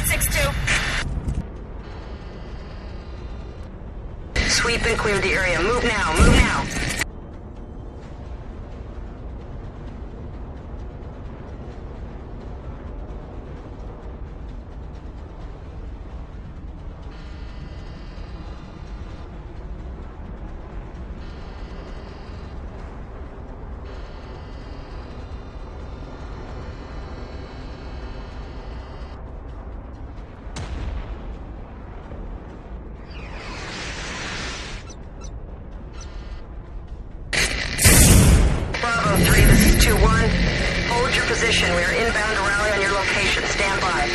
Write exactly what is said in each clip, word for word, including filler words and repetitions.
six two. Sweep and clear the area. Move now, move now. Hold your position. We are inbound to rally on your location. Stand by.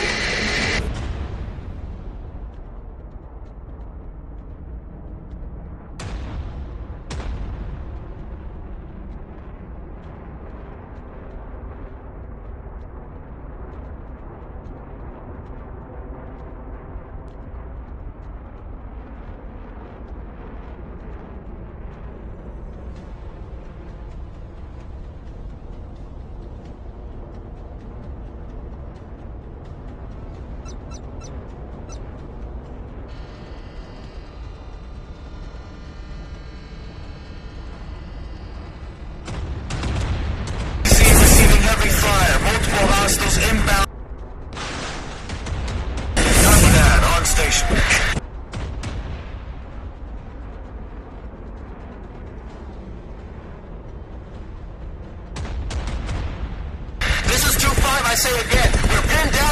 Hostiles inbound. Copy that, on station. This is two five, I say again. We're pinned down.